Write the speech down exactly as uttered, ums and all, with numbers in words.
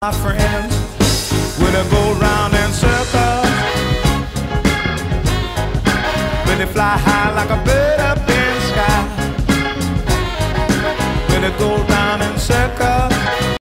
My friends, when they go round in circles, when they fly high